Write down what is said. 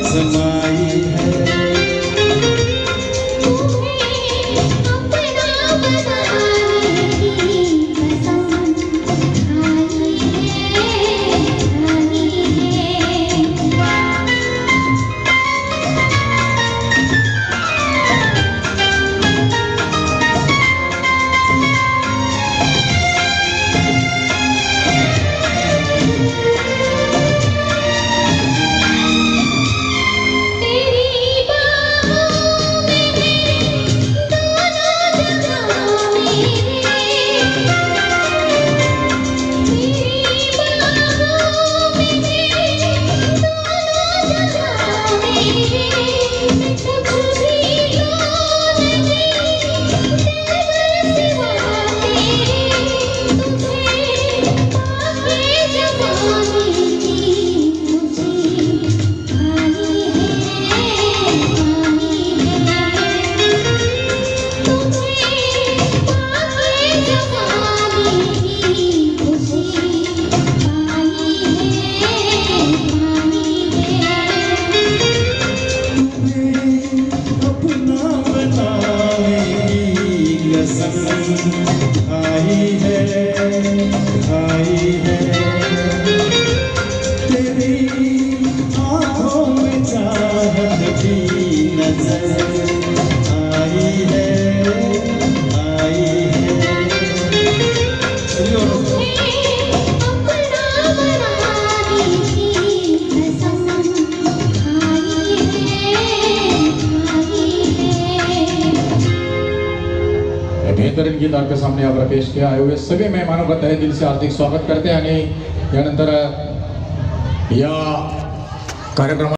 समाई है। आई है तेरी आँखों में चाहत की नजर आई है। बेहतरीन गीत आपके सामने आप पेश किया आए हुए सभी मेहमानों का तहे दिल से हार्दिक स्वागत करते हैं आणि यानंतर या कार्यक्रम